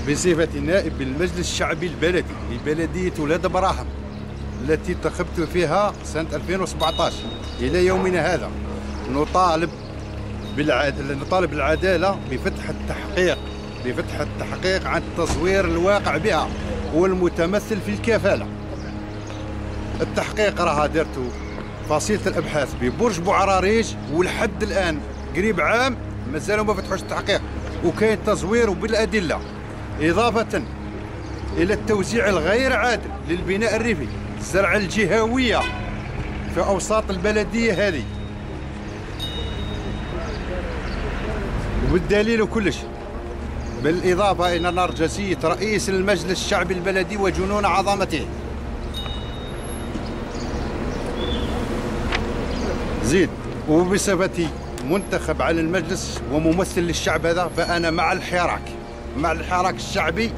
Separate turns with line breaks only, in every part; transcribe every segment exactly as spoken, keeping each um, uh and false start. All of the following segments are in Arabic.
بصفتي نائب بالمجلس الشعبي البلدي لبلدية ولاد براحم التي انتخبت فيها سنة ألفين وسبعة عشر إلى يومنا هذا، نطالب بالعدالة نطالب بالعدالة بفتح التحقيق بفتح التحقيق عن التزوير الواقع بها والمتمثل في الكفالة. التحقيق راه دارته فصيلة الأبحاث ببرج بوعراريج، ولحد الآن قريب عام مازالوا ما فتحوش التحقيق، وكاين تزوير وبالأدلة، إضافة إلى التوزيع الغير عادل للبناء الريفي، الزرع الجهوية في أوساط البلدية هذه، وبالدليل وكلش. بالإضافة إلى نرجسية رئيس المجلس الشعبي البلدي وجنون عظمته. زيد، وبصفتي منتخب على المجلس وممثل للشعب هذا، فأنا مع الحراك مع الحراك الشعبي،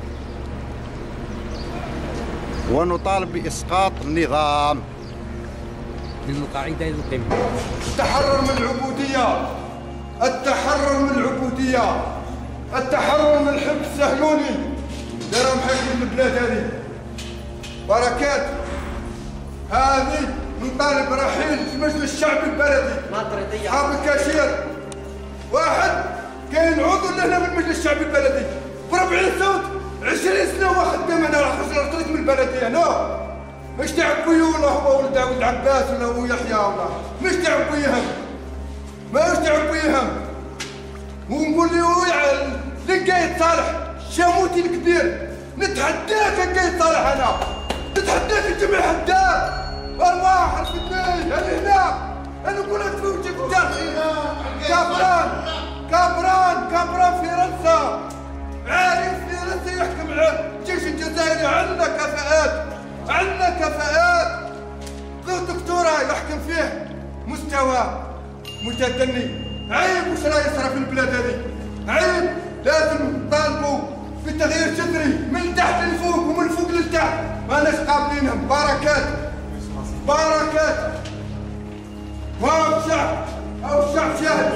ونطالب بإسقاط النظام.
للقاعدة القمة.
التحرر من العبودية، التحرر من العبودية، التحرر من الحبس السهلوني اللي راهم حاكمين البلاد هذه. بركات هذه نطالب رحيل المجلس الشعبي البلدي. صحاب الكاشير واحد كاين عضو لهنا من المجلس الشعبي البلدي بربعين صوت، عشرين سنة هو خدام. انا راح خرجت من البلدية. نو مش تاع بويا ولا هو ولد عبد العباس ولا هو يحيى ولا مش تاع بويا هم، ماهوش تاع بويا هم. ونقول له لقايد صالح شاموتي الكبير، نتحداك يا قايد صالح، انا نتحداك الجميع حداك. ارواح الفتني انا هنا، انا نقول لك في وجهك كابران كابران كابران في فرنسا، عارف في فرنسا يحكم على الجيش الجزائري. عندنا كفاءات، عندنا كفاءات. ذو دكتوراه يحكم فيه مستوى متدني. عيب وش راه يصرى في البلاد هذه، عيب. لازم نطالبوا بتغيير جذري من تحت لفوق ومن فوق لتحت، ماناش قابلينهم. بركات بركات واو الشعب او الشعب شاهد.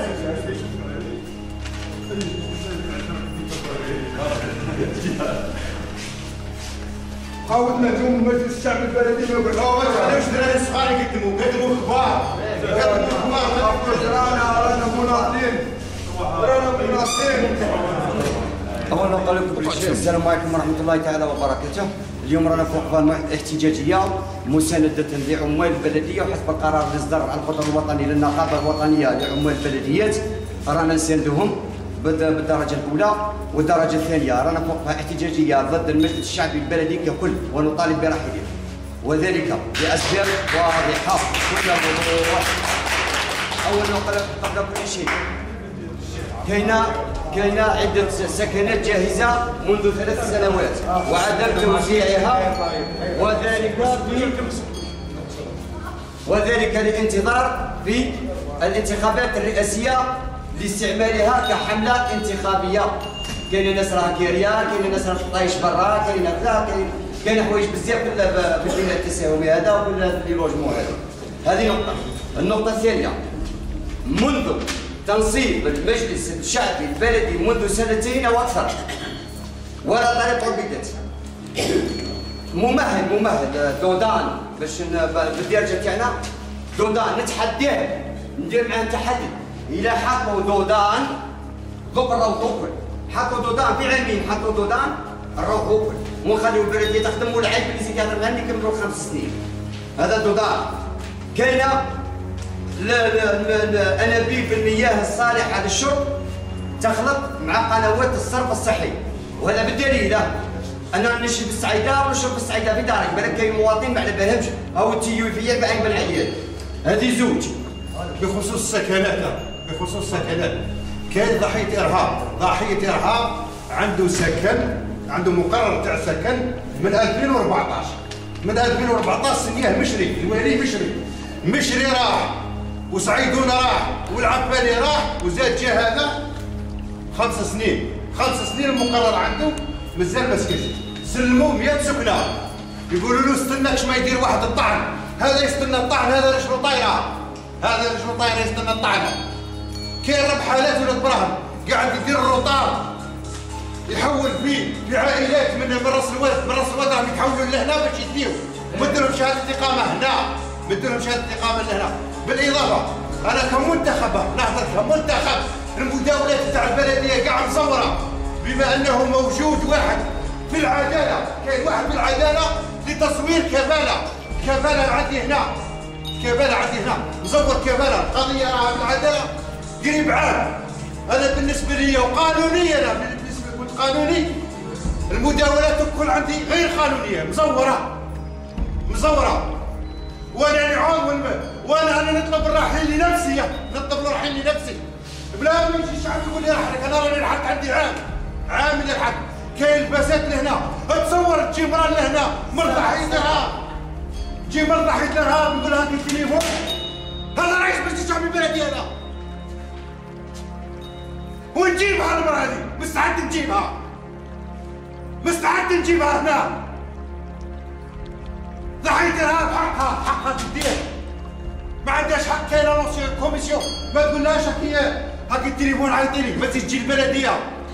قاودنا اليوم المجلس الشعبي البلدي ما يقعدوش.
علاش دراري صغار يقدموا يقدموا كبار يقدموا كبار.
رانا رانا مناضلين رانا مناضلين.
أولا نقول لكم السلام عليكم ورحمة الله تعالى وبركاته. اليوم رانا في وقفة احتجاجية مساندة لعمال البلدية، وحسب القرار اللي صدر على الخطر الوطني للنقابة الوطنية لعمال البلديات رانا نساندهم بالدرجة الأولى. والدرجة الثانية رانا في وقفة احتجاجية ضد المجلس الشعبي البلدي ككل، ونطالب برحيله، وذلك لأسباب واضحة كل وضوح. أولا قبل كل شيء كاينة كاينة عدة سكنات جاهزة منذ ثلاث سنوات وعدم توزيعها، وذلك وذلك للانتظار في الانتخابات الرئاسية لاستعمالها كحملة انتخابية. كاين ناس راه كيريا، كاين ناس راه طايش برا، كاين كذا، كاين كاين حوايج بزاف في البناء التساهمي هذا وفي لي لوجمون هذا. هذه نقطة. النقطة الثانية، منذ تنصيب المجلس الشعبي البلدي منذ سنتين او اكثر ولا طريق عبيدات. ممهد ممهد دودان باش بالدرجه تاعنا دودان نتحداه، ندير معاه تحدي. الى حطوا دودان ذكر او ذكر، حطوا دودان في علمهم، حطوا دودان الروح ذكر، ونخليو البلديه تخدم، والعيب اللي زيد يهضر غير يكملوا خمس سنين. هذا دودان. كاينه الانابيب المياه الصالحه للشرب تخلط مع قنوات الصرف الصحي، وهذا بالدليل انا نشرب السعيده ونشرب السعيده في داري. بالك كاين مواطنين ما على بالهمش او التيو فيا بعين بالعيال. هذه زوج.
بخصوص السكنات بخصوص السكنات كاين ضحيه ارهاب ضحيه ارهاب عنده سكن، عنده مقرر تاع سكن من ألفين وأربعطاش من ألفين وأربعطاش سنيه مشري، الوالي مشري مشري راح، وسعيدون راح، والعفاني راح، وزاد جا هذا خمس سنين خمس سنين المقرر عنده مازال ما سكنش. سلموه مئة سكنه، يقولوا له استنى كش ما يدير واحد الطعن، هذا يستنى الطعن، هذا رجله طايره، هذا رجله طايره يستنى الطعن. كاين ربع حالات ولاد براهم قاعد يدير الروطار يحول في في عائلات من من راس الواد من راس الواد راهم يتحولوا لهنا باش يديو مد لهم شهاده اقامه هنا مد لهم شهاده اقامه لهنا. بالاضافه انا كمنتخب نهضر كمنتخب المداولات تاع البلديه كاع مصوره بما انه موجود واحد في العداله كاين واحد في العداله لتصوير كفاله كفاله عندي هنا كفاله عندي هنا مصور كفاله القضيه راها في العداله قريب عام. انا بالنسبه لي وقانونيا انا بالنسبه كنت قانوني المداولات الكل عندي غير قانونيه مزوره مزوره وانا نعاون وانا انا نطلب الرحيل لنفسي نطلب الرحيل لنفسي بلا ما يجي الشعب يقول لي رحلك. انا راني لحقت عندي عام عام اللي لحقت كاين الباسات لهنا تصور تجي مرا لهنا مرضى حيد الارهاب تجي مرضى حيد الارهاب يقول لها في التليفون انا رايح باش تشعب البلديه انا ونجيبها المرأة هذه مستعد نجيبها مستعد نجيبها هنا ضحية الارهاب حقها حقها تدير ما عندهاش حق. كاينه كوميسيون ما تقولهاش هاكي هاكي التليفون عيطي لي ما تجي البلديه.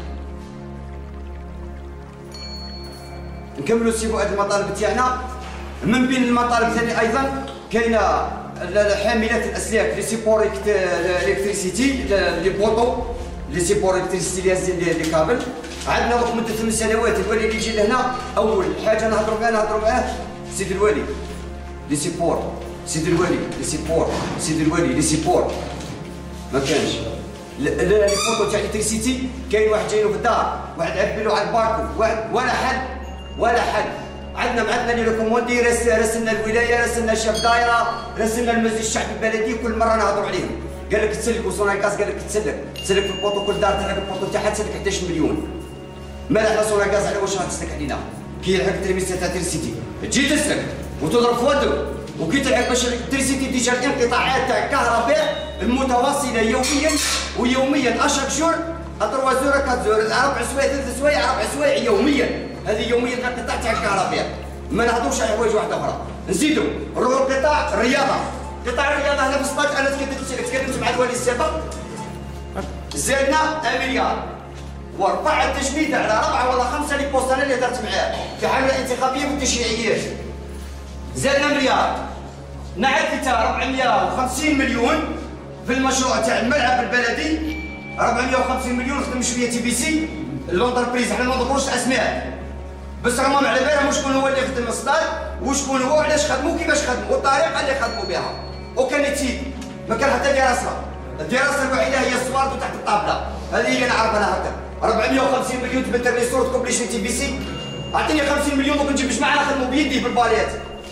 نكملوا سي فؤاد المطالب تاعنا. من بين المطالب ثاني ايضا كاينه حاملات الاسلاك لي سيبور الكتريسيتي لي بوطو لي سيبور الكتريسيتي لي كابل. عندنا وقت مده ثمان سنوات الوالي اللي يجي لهنا اول حاجه نهضروا معاه نهضروا معاه سيدي الوالي لي سيبور سيدي الوالي لي سيبور سيدي الوالي لي سيبور ما كانش. لي فوطو تاع الكتريسيتي كاين واحد جاينو في الدار واحد عبلو على الباركو واحد ولا حل ولا حل. عندنا معدنا لي ريكوموندي راسلنا الولايه راسلنا الشاب دايره راسلنا المجلس الشعبي البلدي كل مره نهضروا عليهم. قال لك تسلك وسوناكاس قال لك تسلك تسلك في البوطو كل دار تلعب البوطو تاعها تسلك احد عشر مليون. مالح لا سوناكاس على واش راح تسلك علينا كي يلحق التريميس تاع التريسيتي تجي تسلك وتضرب في ودك وكي تلحق باش التريسيتي ديجا الانقطاعات تاع الكهرباء المتواصله يوميا ويوميا اشاك جور اتروا زور كات زور اربع سوايع ثلاث سوايع اربع سوايع يوميا. هذه يوميا الانقطاع تاع الكهرباء. ما نهضروش على حوايج واحده اخرى. نزيدوا نروحوا لقطاع الرياضه. قطاع الرياضه هنا في سباق انا تكلمت مع الوالي السابق زادنا مليار ورفع التجميد على اربعه ولا خمسه لي بوست انا اللي هضرت معاه في حمله انتخابيه والتشريعيات زادنا مليار. نعد حتى أربعمائة وخمسين مليون في المشروع تاع الملعب البلدي أربعمائة وخمسين مليون خدم شويه تي بي سي لونتربريز. حنا ما نذكروش اسماء بس راهم على بالهم شكون هو اللي خدم الصداد وشكون هو وعلاش خدموا كيفاش خدموا والطريقه اللي خدموا بها. وكان تيد ما كان حتى دراسه. الدراسه الوحيده هي الصوارد تحت الطابله هذه هي نعرف انا هكا. أربعمائة وخمسين مليون تبدل لي صوره كومبليشن تي بي سي اعطيني خمسين مليون دوك نجيب معاه نخدموا بيدي بالباليات.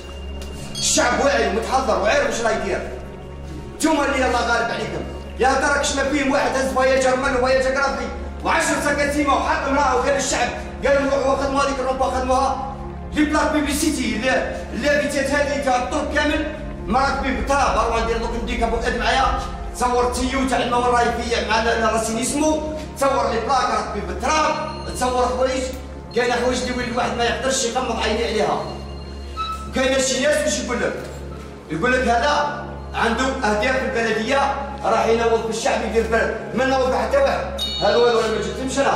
الشعب واعي ومتحضر وعارف واش راه يدير. نتوما اللي الله غالب عليكم يا ترى كش ما فيهم واحد هز فواياجر من فواياجر كرافي وعشر سكاتيمه وحط امراه وقال الشعب قال نروحوا خدموا هذيك الروبا خدموها لي بلاك بيبليسيتي لافيتات هذه تاع الطرق كامل مراكبين بالتراب. اروح ندير دوك نديك ابو اد معايا تصور التيو تاع الماء الرايفيه مع راسينيسمو تصور لي بلاك راكبين بالتراب تصور حوايج كاين حوايج اللي يولي الواحد ما يقدرش يغمض عينيه عليها. كاين شي ناس واش يقول لك يقول لك هذا عنده اهداف في البلديه راح ينوض بالشعب يدير البلد ما نوض حتى واحد هذا هو ولا ما جبتهمش انا.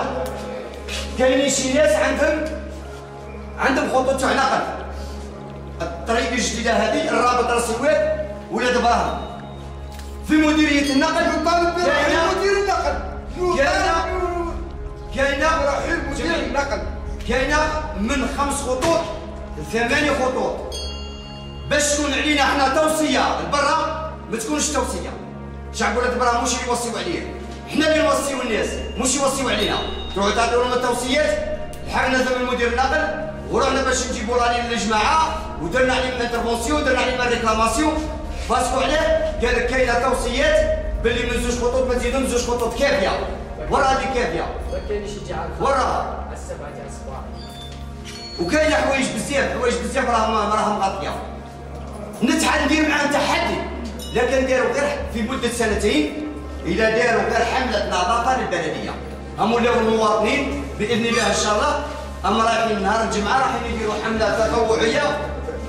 كاينين شي ناس عندهم عندهم خطوط تاع نقل. الطريق الجديده هذه الرابط راس الواد ولاد ابراهيم في مديريه النقل يطالب برحيل مدير النقل كاينه كاينه رحيل مدير النقل كاينه من خمس خطوط ثمانيه خطوط باش تكون علينا احنا توصيه لبرا ما تكونش توصيه. شعب ولاد ابراهيم مش اللي يوصيو عليه احنا اللي نوصيو الناس مش يوصيو علينا. تروحوا تعطيو لنا توصيات لحقنا ثمن مدير النقل ورحنا باش نجيبوا راني للجماعه ودرنا عليهم انترفونسيون ودرنا عليهم ريكلاماسيون باسكو علاه قال لك كاينه توصيات باللي من زوج خطوط ما تزيدوا من زوج خطوط كافيه ورا هذه كافيه
ما كاينش يجعل
وراها
على السبعه تاع الصباح.
وكاينه حوايج بزاف حوايج بزاف راهم راهم غاطيه. نتحدى ندير معاهم تحدي لكن داروا غير في مده سنتين اذا داروا غير حمله نظافه للبلديه هم ولاو المواطنين باذن الله ان شاء الله. اما رايحين نهار الجمعه راح يديروا حمله تطوعيه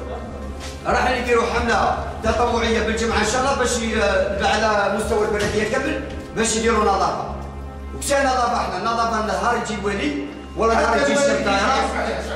راح يديروا حمله تطوعيه بالجمعه ان شاء الله باش على مستوى البلديه كامل باش يديروا نظافه. وكشا نظافه احنا النظافه نهار يجي الوالي والله راه يجي شي طياره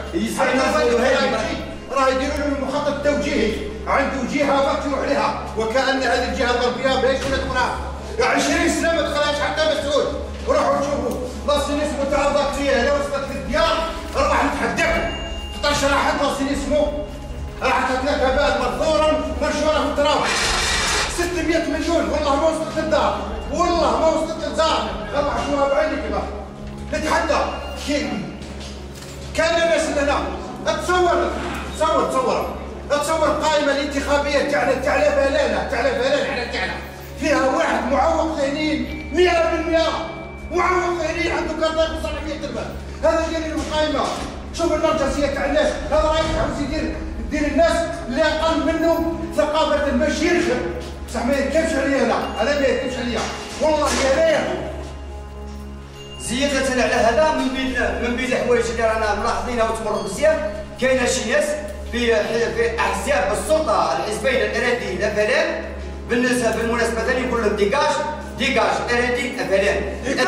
راه يديروا له المخطط التوجيهي، عنده جهه مفتوح لها وكأن هذه الجهه ضربيه باش ولا تقراها. عشرين سنه ما دخلهاش حتى مسؤول. وروحوا شوفوا لاسينيسمو تاع البكتيريا الا وصلت للديار راح نتحداكم. خاطر شرحت لاسينيسمو راح تتلقى بعد مظهورا منشوره في التراب. ستمائة مليون والله ما وصلت للدار، والله ما وصلت للدار. راح شوفها بعينك كذا. نتحدى كي كان الناس هنا تصور تصور تصور تصور القائمه الانتخابيه تاعنا تاع فلانه تاع فلان على تاعنا فيها واحد معوق ذهنيا مئة بالمئة معوق ذهنيا عنده كارطه بصلاحيه المال. هذا ديال القائمه. شوف النرجسيه تاع الناس، هذا راه يحاول يدير يدير الناس اللي اقل منه ثقافه ماشي يركب. بصح ما يركبش عليا انا، انا ما يركبش عليا والله يا
زيادة على هذا من بين من بين الحوايج اللي رانا ملاحظينها وتمر بزاف، كاينه شي ناس في في احزاب السلطه الحزبين الارادي لا فلان بالنسبه بالمناسبه ثاني يقول لهم ديكاج ديكاج ارادي فلان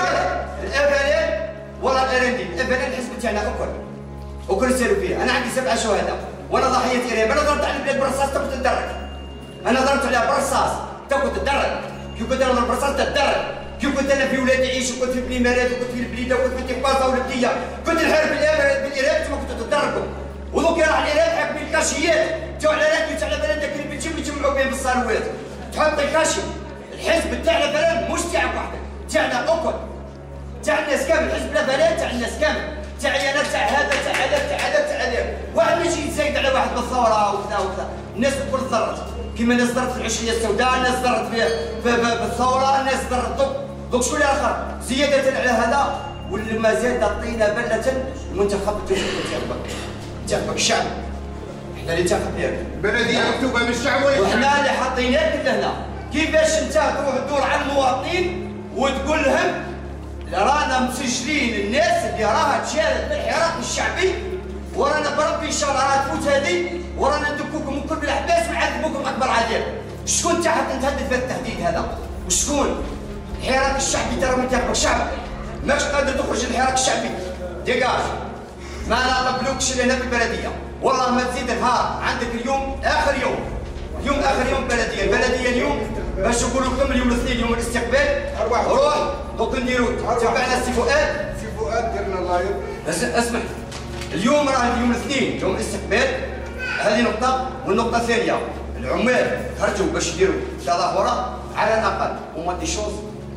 الافلان والله الارادي الافلان الحزب تاعنا اكل وكل سيروا فيه. انا عندي سبعه شهداء وانا ضحيه ارهاب. انا ضربت على البلاد برصاص تاخذ تدرك. انا ضربت عليها برصاص تاخذ تدرك. كي كنت انا برصاص تدرك. كي كنت انا في ولادي عيش وكنت في بليمارات وكنت في البليده وكنت في تيكبازا ولبديه كنت نحارب بالارهاب كما كنتوا تدركوا. ودوك راح الارهاب حاكم الكاشيات تاع الارهاب تاع بلدك اللي بتجيب يجمعوا بين بالصاروات تحط الكاشي. الحزب تاعنا بلد مش تاعك وحدك تاعنا اكل تاع الناس كامل. حزب لا بلد تاع الناس كامل تاعي انا تاع هذا تاع هذا تاع هذا تاع هذا. واحد ما يجي يزايد على واحد بالثوره وكذا وكذا. الناس الكل ضرت كيما الناس ضرت في العشريه السوداء، الناس ضرت بالثوره، الناس ضرت دوك دوك شكون اللي اخر. زياده على هذا واللي ما زاد الطينه بله المنتخب تاعك تاعك الشعب. احنا اللي انتخبناك
البلديه مكتوبه من الشعب
وحنا اللي حطيناك لهنا. كيفاش انت تروح تدور على المواطنين وتقول لهم رانا مسجلين الناس اللي راها تشارك في الحراك الشعبي ورانا بربي ان شاء الله راها تفوت هذه ورانا ندكوكم من كل بالاحداث ونعذبوكم اكبر عذاب. شكون انت حتى تهدد في التهديد هذا؟ وشكون؟ الحراك الشعبي ترى من تاعك شعب ماكش قادر تخرج الحراك الشعبي. ديكاج ما نقبلوكش هنا في البلديه. والله ما تزيد نهار عندك اليوم اخر يوم اليوم اخر يوم بلديه. البلديه اليوم باش نقولوا لكم اليوم الاثنين يوم الاستقبال روح دوك نديروا تبعنا سي فؤاد
سي فؤاد درنا لايف.
اسمح اليوم راه اليوم الاثنين يوم الاستقبال. هذه نقطه. والنقطه الثانيه العمال خرجوا باش يديروا تظاهره على الاقل وما دي شوز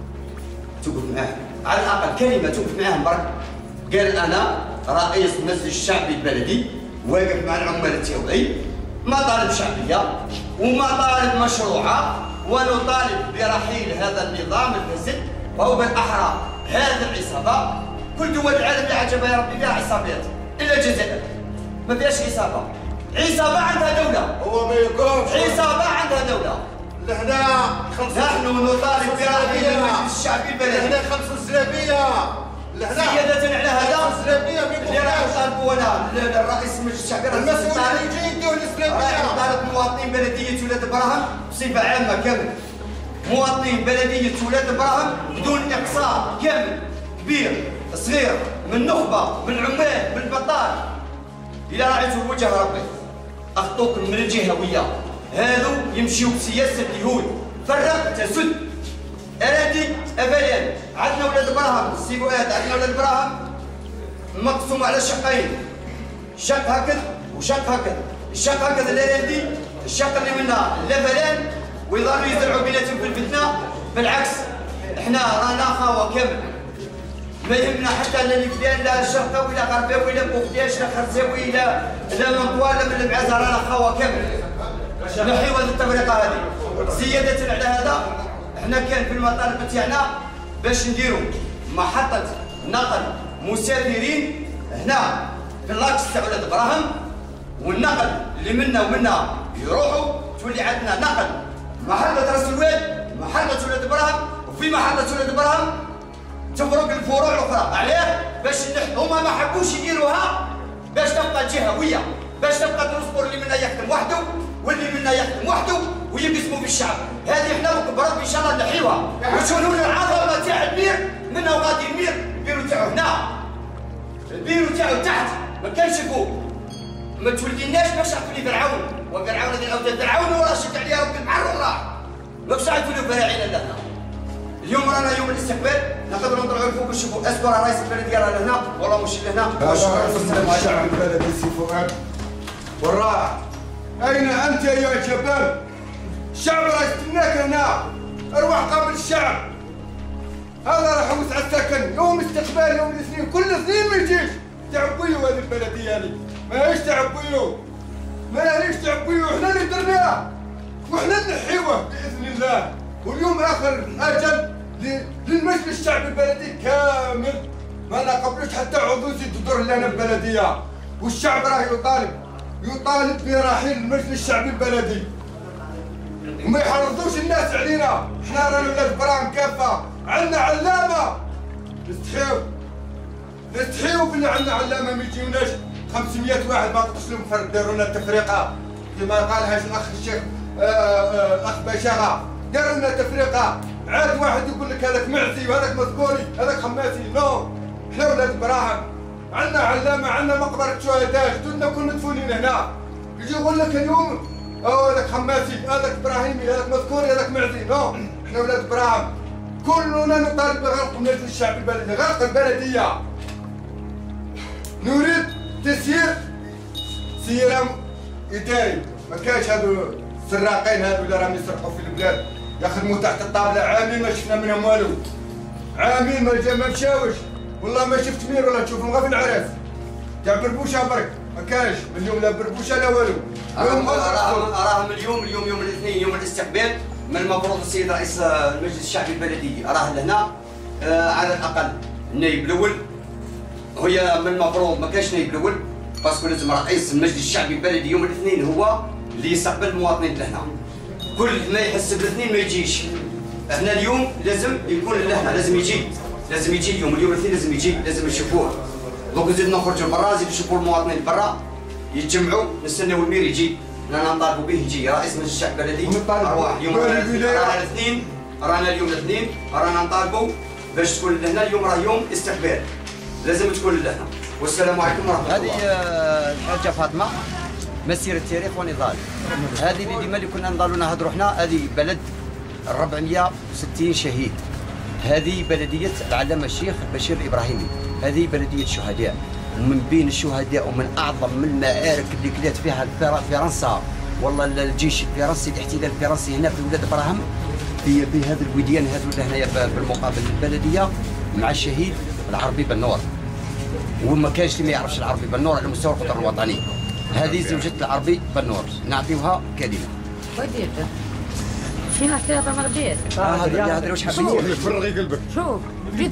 توقف معاهم على الاقل كلمه توقف معاهم برك. قال انا رئيس المجلس الشعبي البلدي واقف مع العمال تاعي ما طالب شعبيه وما طالب مشروعه ونطالب برحيل هذا النظام الفاسد وهو بالاحرى هذه العصابه. كل دول العالم اللي عجبها يا ربي فيها عصابات الا الجزائر ما فيهاش عصابه. عصابه عندها دوله.
هو ما يقولش
عصابه عندها دوله.
لهنا
نحن نطالب برحيل المجلس الشعبي البلدي.
لهنا خمس الزلابيه. لهنا
زيادة على هذا
الزلابيه
اللي راح يطالبوا انا الرئيس المجلس الشعبي
المسؤول اللي يجي يديو الزلابيه.
راح يطالب مواطنين بلديه ولاد براهم بصفه عامه كامل. مواطنين بلديه ولاد براهم بدون اقصاء كامل كبير صغير من نخبه من عمال من بطال. الى راعيتوا الوجه ربي اخطوكم من الجهويه. هذو يمشيوا بسياسه اليهود فرق تسد ارادي افلان. عندنا ولاد براهم السي فؤاد عندنا ولاد براهم مقسوم على شقين شق هكذا وشق هكذا. الشق هكذا الارادي الشق اللي منها الافلان ويظلوا يزرعوا بيناتهم في الفتنه. بالعكس احنا رانا خاوه كامل ما يهمنا حتى لا الفلان لا الشرقاوي لا غرباوي لا بوخداش لا خرزاوي لا لا منطوال لا من المعازه. رانا خاوه كامل نحيوا هذه التفرقه هذه. زياده على هذا احنا كان في المطالب تاعنا باش نديروا محطه نقل مسافرين هنا في اللاكس تاع ولاد براهم والنقل اللي منا ومنا يروحوا تولي عندنا نقل محطه راس الواد محطه ولاد براهم وفي محطه ولاد براهم تفرق الفروع الاخرى. علاه؟ باش هما ما حبوش يديروها باش تبقى جهويه باش تبقى ترونسبور اللي منا يخدم وحده واللي منا يخدم وحده ويقسموا بالشعب. هذه احنا بربي ان شاء الله نحيوها وتشوفوا لنا العظمه تاع المير منها وغادي المير نديروا تاعو هنا. البيرو تاعو تحت ما كانش فوق. ما توليناش باش تولي فرعون، وفرعون هذه الاوتاد فرعون وراه شد عليها ربي البحر والله. ما باش توليو فراعين لهنا. اليوم رانا يوم الاستقبال نقدروا نطلعوا لفوق نشوفوا اسكو راه رئيس البلديه راه لهنا والله مش لهنا.
الشعب البلدي سي فؤاد والراحة. أين أنت أيها الشباب؟ الشعب راه يستناك هنا. أروح قابل الشعب. هذا راح يوسع السكن يوم استقبال يوم الاثنين كل اثنين ما يجيش. تعبيو هذه البلدية هذه. ماهيش تعبيو. ماهيش تعبيو احنا اللي درناها. وحنا نحيوه بإذن الله. واليوم آخر أجل للمجلس الشعبي البلدي كامل. ما نقبلوش حتى عضو يزيد يدور لنا البلدية. والشعب راه يطالب يطالب برحيل المجلس الشعبي البلدي. وما يحرضوش الناس علينا، احنا رانا ولاد براهم كافة، عندنا علامة نستحيو نستحيو باللي عندنا علامة ما يجيوناش خمسمية واحد ما نقدرش لهم فرد داروا لنا تفرقة كما قالها الأخ الشيخ الأخ بشارة، داروا لنا تفرقة، عاد واحد يقول لك هذاك معزي وهذاك مذكوري هذاك خماسي، نو احنا ولاد براهم عندنا علامة عندنا مقبرة شهداء جدودنا كنا مدفونين هنا، يجي يقول لك اليوم أو هذاك خماسي هذاك ابراهيمي هذاك مذكوري هذاك معزي، نو احنا ولاد براهم كلنا نطالب بغرق المجلس الشعبي البلدي، غرق البلدية. نريد تسيير سيرة إداري، ما كاينش هادو السراقين هادو اللي راهم يسرقوا في البلاد يخدموا تحت الطاولة عامين ما شفنا منهم والو. عامين ما جا ما مشاوش، والله ما شفت مير ولا تشوفهم غير في العراس. تاع بربوشة برك ما كاينش، اليوم لا بربوشة لا والو.
راهم راهم اليوم اليوم يوم الاثنين يوم الاستقبال، من المفروض السيد رئيس المجلس الشعبي البلدي راه لهنا آه على الاقل النائب الاول، هي من المفروض ما كانش نائب الاول باسكو لازم رئيس المجلس الشعبي البلدي يوم الاثنين هو اللي يستقبل المواطنين لهنا. كل ما يحس بالاثنين ما يجيش. احنا اليوم لازم يكون لهنا، لازم يجي لازم يجي اليوم اليوم الاثنين لازم يجي لازم نشوفوه. دوك نزيد نخرجوا برا نزيد نشوفوا المواطنين برا يتجمعوا نستناو المير يجي رانا نطالبوا به يجي رئيس مجلس الشعب البلدي. ارواح اليوم رانا الاثنين رانا اليوم الاثنين رانا نطالبوا باش تكون لهنا اليوم راه يوم استقبال لازم تكون لهنا. والسلام عليكم ورحمه الله. هذه الحاجه فاطمه مسيره التاريخ ونضال. هذه اللي ديما اللي كنا نضالوا نهضروا حنا، هذه بلد أربعمية وستين شهيد. هذه بلديه العلامه الشيخ بشير الابراهيمي، هذه بلديه شهداء، ومن بين الشهداء ومن اعظم من المعارك اللي كلات فيها فرنسا والله الجيش الفرنسي الاحتلال الفرنسي هنا في ولاد براهم في في هذه الوديان هذو اللي هنايا بالمقابل البلديه مع الشهيد العربي بنور. وما كانش اللي ما يعرفش العربي بنور على مستوى القطر الوطني. هذه زوجة العربي بنور نعطيوها كلمه.
ودي شنو حكايه تاع مربيات؟
اه هذا واش حبيتي؟
فرغي قلبك.
شوف جيت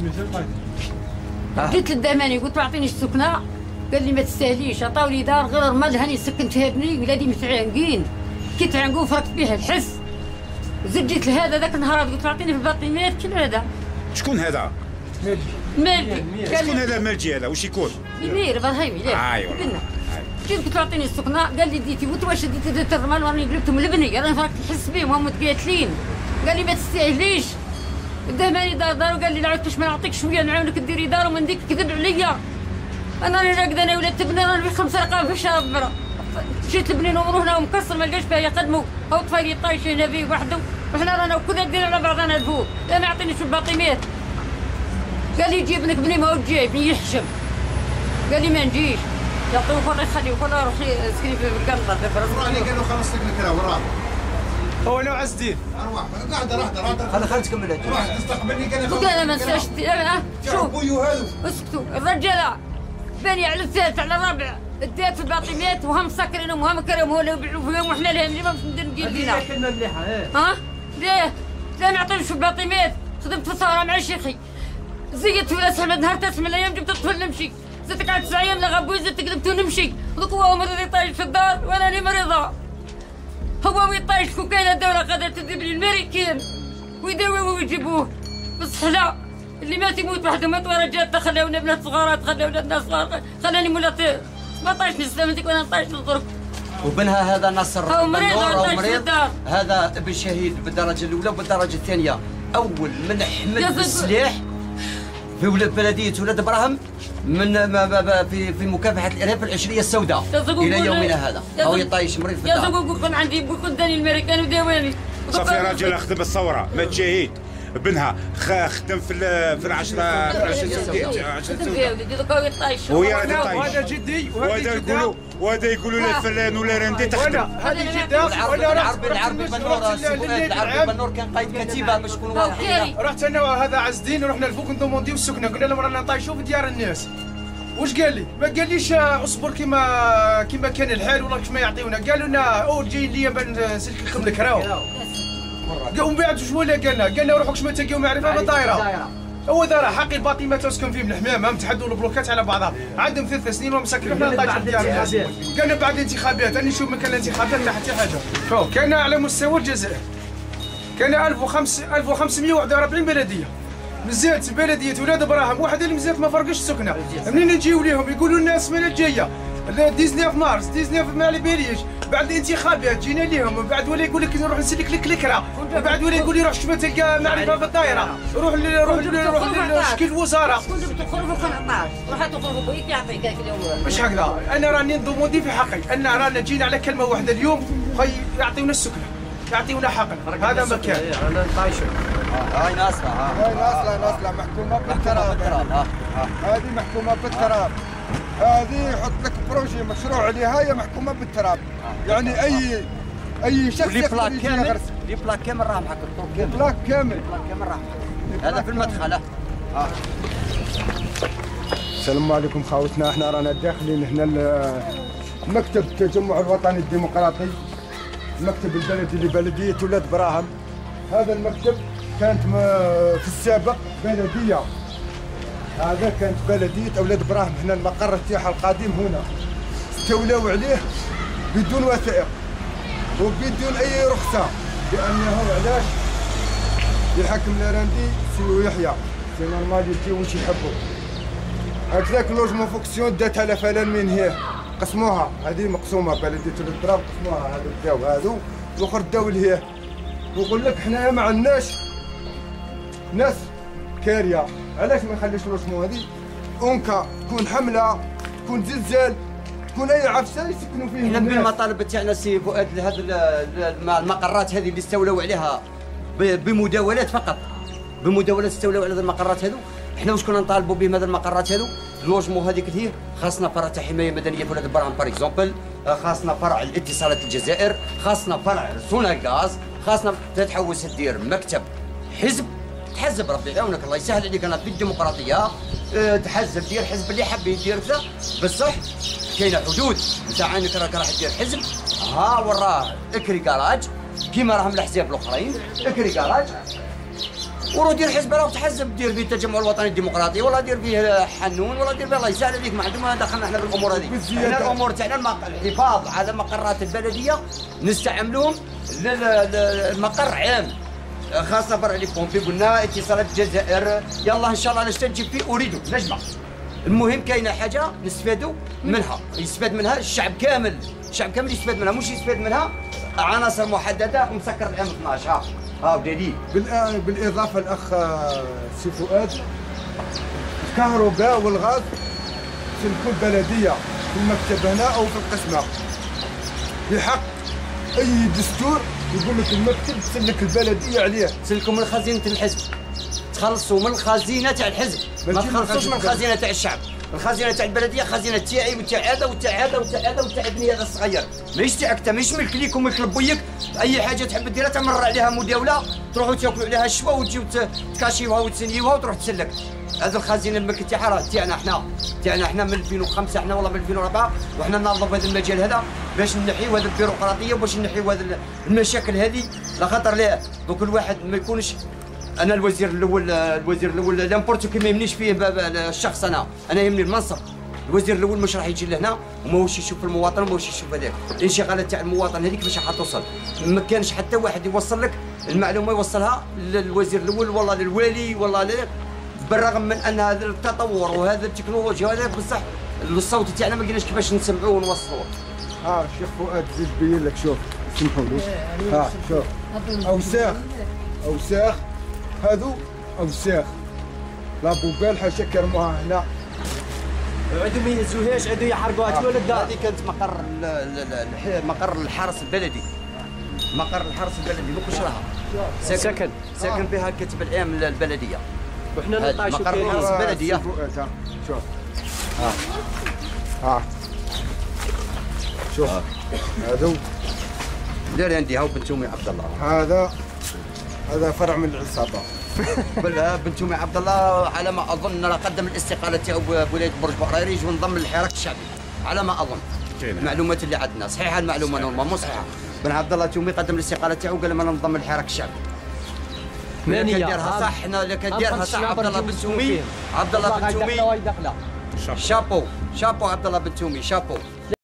جيت للدماني قلت له اعطيني السكنه، قال لي ما تستاهليش، عطاولي دار غير رمال هاني سكنت هابني ولادي متعانقين، كي تعانقوا فرقت بها الحس. زدت جيت لهذا ذاك النهار قلت له اعطيني في الباطيمات كالعاده.
شكون هذا؟
مالي.
شكون هذا المالجي هذا؟ واش يكون؟
مير ابراهيمي ياك.
ايوا
جيت قلت له اعطيني السكنه، قال لي ديتي قلت واش ديتي درت الرمال وراني قلبتهم لبني راني فرقت الحس بهم هم متقاتلين. قال لي ما تستاهليش. داماني دار دار وقال لي لا عرفتش ما نعطيك شويه نعاونك ديري دار ومن ديك كذب عليا. انا راني راقده انا ولاد تبني راني بخمس رقاب في الشهر برا. جيت لبني نمرو هنا ومكسر ما لقاش فيها يقدموا، هو طفيلي طايش هنا فيه وحده وحنا رانا كلنا ندير على بعضنا الفوق، لا ما يعطينيش الباطيمات. قال لي جيب ابنك بني ما هو جاي بني يحشم. قال لي ما نجيش. يعطيوه كل يخليه كل روحي سكري في القنطه في برا.
راني قالوا خلص لك الكرا وراه.
هو انا عز الدين.
ارواح قاعده راح راح
خلي خلي تكمل هذه.
راح تستقبلني كان
قلت انا ما نساش انا شوف
بويو هذو
اسكتوا الرجاله باني على الثالث على الرابع اديت في الباطيمات وهم مسكرينهم وهم كريم هو اللي يبيعوا فيهم وحنا لهم اللي ما نقدر نجيب فينا.
هذه كلمه مليحه ايه.
ها؟ ليه؟ لا ما يعطونيش في الباطيمات، خدمت في الثوره مع شيخي. زيدت في الاس احمد نهار تسع من الايام جبت الطفل نمشي، زدت قعدت تسع ايام لا غبوي زدت قلبت ونمشي، دوك هو مريض يطايش في الدار وانا اللي مريضه. هو ويطايش كون كاينه الدوله قادره تجيب لي الميريكان ويداووه ويجيبوه بصح لا، اللي مات يموت وحده مات ورجال خلاونا بنات صغارات خلاو ولادنا صغار خلاني مولات سبعطاش سنه من ديك وانا نطايش نضرب.
وبنها هذا نصر
هو مريض
بنور
وعطاش
مريض،
الدار.
هذا ابن شهيد بالدرجه الاولى وبالدرجه الثانيه، اول من حمل
يا زلمة.
بالسلاح في ولاد بلديه ولاد ابراهيم من ما ما في في مكافحه الارهاب في العشريه السوداء الى يومنا هذا. هو يطايش مريض في
يا
الدار.
زوج كون عندي بكون داني الامريكان وداواني.
صافي راجل خدم الثوره مات شهيد بنها خدم في في العشره في العشره السوداء عشرة سوداء وهي غادي طايش.
وهذا جدي
وهذا يقولوا وهذا يقولوا لا فلان ولا راندي تخدم.
هذه جده.
والعربي العربي العربي بنور العربي بنور كان قايد كتيبه باش نكونوا واضحين.
رحت انا وهذا عز الدين ورحنا لفوق ندومونديو السكنه، قلنا لهم رانا نطايشوا في ديار الناس. واش قال لي؟ ما قاليش اصبر كيما كيما كان الحال ولا كيما يعطيونا، قالوا لنا او جايين ليا بنسلك لكم الكراو. ومن بعد واش ولا قالنا؟ قالنا روحوا كشما تلقاو معرفه بالدايره. هو دار حقي الباطي ما تسكن فيه من الحمام، تحدوا البلوكات على بعضها، عندهم ثلاث سنين ومسكرين في نطايش ديال الناس. قالنا بعد الانتخابات، راني نشوف من كان الانتخابات لا حتى حاجه. شوف كان على مستوى الجزائر كان ألف وخمسمائة وواحد وأربعين بلديه. مزيات بلديه ولاد ابراهيم واحد اللي مزيات ما فرقش السكنه. منين نجيو ليهم يقولوا الناس من جايه تسعة عشر مارس تسعة عشر ما على باليش، بعد الانتخابات جينا ليهم، بعد ولا يقول لك نروح نسلك لك الكرا، بعد ولا يقول لي روح شوف تلقى معرفه في الدائره، روح روح روح شكل الوزاره.
روح تخرجوا بيك يعطيك هذاك اليوم.
مش هكذا، انا راني نضمودي في حقي، ان رانا جينا على كلمه واحده اليوم خي يعطيونا السكنه، يعطيونا حقنا، هذا مكان.
انا نطايشوا. هاي ناصله ها.
هاي ناصله ناصله محكومه بالتراب. هذه محكومه بالتراب. هذه يحط لك بروجي مشروع عليها هي محكومه بالتراب. يعني اي اي شخص
لي بلاك كامل لي بلاك كامل راه محكوم كامل.
بلاك كامل
بلاك كامل راه هذا في المدخل ها.
السلام عليكم خاوتنا، احنا رانا داخلين هنا مكتب التجمع الوطني الديمقراطي، المكتب البلدي لبلديه ولاد براهم. هذا المكتب كانت في السابق بلديه، هذا كانت بلديه اولاد براهم، هنا المقر تاعها القديم هنا استولوا عليه بدون وثائق وبدون اي رخصه، لانه علاش يحكم لاراندي سي يحيى سي نورمال يجيو واش يحبوا. هكذاك لوجمون فوكسيون داتها لا فلان من هي قسموها، هذه مقسومه بلديه ولاد براهم قسموها، هذو داو هذو والاخر داو لهيه. ويقول لك حنايا ما عندناش ناس كاريه، علاش ما نخليش لوجمون هذه اونكا تكون حمله تكون زلزال تكون اي عفسه يسكنوا فيه.
احنا بالمطالب تاعنا سي فؤاد هذه المقرات هذه اللي استولوا عليها بمداولات فقط، بمداولات استولوا على هذه المقرات هذو. احنا واش كنا نطالبوا بهم هذه المقرات هذو؟ اللوجمون هذيك هي خاصنا فرع تاع حمايه مدنيه في ولاد براهم باغ اكزومبل، خاصنا فرع الاتصالات الجزائر، خاصنا فرع سوناغاز، خاصنا تتحوس تدير مكتب حزب تحزب ربي يعاونك الله يسهل عليك. انا في الديمقراطيه اه تحزب دير حزب اللي حاب يدير كذا بصح كاينه حدود نتاع عينك راك راح دير حزب ها وراه اكري كراج كيما راهم الاحزاب الاخرين اكري كراج ورو دير حزب راه تحزب دير فيه التجمع الوطني الديمقراطي ولا دير فيه حنون ولا دير فيه الله يسهل عليك. ما عندهم دخلنا احنا بالامور هذه. احنا الامور تاعنا الحفاظ على مقرات البلديه نستعملوهم للمقر عام، خاصة فرع لي بومبي قلنا اتصالات الجزائر يلا ان شاء الله نستنجد فيه اريد نجمع. المهم كاينه حاجه نستفادوا منها، يستفاد منها الشعب كامل، الشعب كامل يستفاد منها، مش يستفاد منها عناصر محدده مسكر العام اثناش. ها ها دليل.
بالاضافه الاخ سي فؤاد الكهرباء والغاز في كل بلديه في المكتب هنا او في القسمه بحق اي دستور يقول لك المكتب تسلك البلديه عليه،
تسلكوا من خزينه الحزب، تخلصوا من الخزينه تاع الحزب، ما تخلصوش من الخزينه تاع الشعب. الخزينه تاع البلديه خزينه تاعي وتاع هذا وتاع هذا وتاع هذا وتاع ابني هذا الصغير، ماهيش تاعك انت، ماهيش ملك ليك وملك لبويك. اي حاجه تحب ديرها تمر عليها مداوله تروحوا تاكلوا عليها الشوا وتجيو تكاشيوها وتسنيوها وتروح تسلك. هذه الخزينه الملك تاعها راه تاعنا احنا، تاعنا احنا من ألفين وخمسة احنا والله من ألفين وأربعة وحنا ننظموا في هذا المجال هذا باش نحيوا هذه البيروقراطيه وباش نحيوا هذه المشاكل هذه. لا خاطر لا دوك الواحد ما يكونش انا الوزير الاول الوزير الاول لامبورتو كي ما يهمنيش فيه الشخص، انا انا يهمني المنصب. الوزير الاول مش راح يجي لهنا وماهوش يشوف المواطن وماهوش يشوف هذاك الانشغالات تاع المواطن هذيك باش راح توصل. ما كانش حتى واحد يوصل لك المعلومه يوصلها للوزير الاول والله للوالي والله لا، بالرغم من ان هذا التطور وهذا التكنولوجيا وهذا بصح الصوت تاعنا ما قلناش كيفاش نسمعوه ونوصلوه.
ها الشيخ فؤاد زيد بين لك شوف سمحوا لي. ها شوف اوساخ اوساخ هذو اوساخ لا بوبال حاشا كرموها هنا
عادوا ما يهزوهاش، عادوا يحرقوها تولد الدار.
هذه كانت مقر ال- ال- ال- مقر الحرس البلدي. مقر الحرس البلدي ما كلش راها. ساكن
سكن.
ساكن بها كاتب الاعلام البلديه.
وحنا
هاد
نطاشوا
مقر الحرس
فيه.
البلديه.
شوف ها ها شوف هذو
دير عندي هاو بنت امي عبد الله.
هذا هذا فرع من العصابه.
بل بنت امي عبد الله على ما اظن راه قدم الاستقاله تاعو بولايه برج بحريريج وانضم للحراك الشعبي على ما اظن. المعلومات اللي عندنا صحيحه المعلومه نورمال مو صحيحه. بن عبد الله تومي قدم الاستقاله تاعو قال انا ننضم للحراك الشعبي.
ثمانية.
كان دارها صح حنا اللي كان دارها صح عبد الله بن تومي. عبد الله بن تومي
داخله واي داخله.
شابو شابو عبد الله بن تومي شابو.